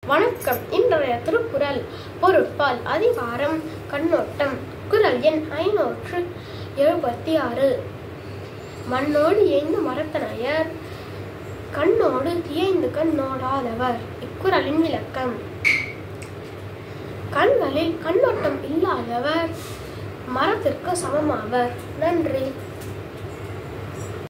வணக்கம். இன்றைய திருக்குறள் பொருட்பால் அதிகாரம் கண்ணோட்டம். குறள் எண் 576. மண்ணோடு ஏய்ந்து மரத்தனையர் கண்ணோடு இயைந்து கண்ணோடாதவர். இக்குறளின் விளக்கம்: கண்களில் கண்ணோட்டம் இல்லாதவர் மரத்திற்கு சமமாவர். நன்றி.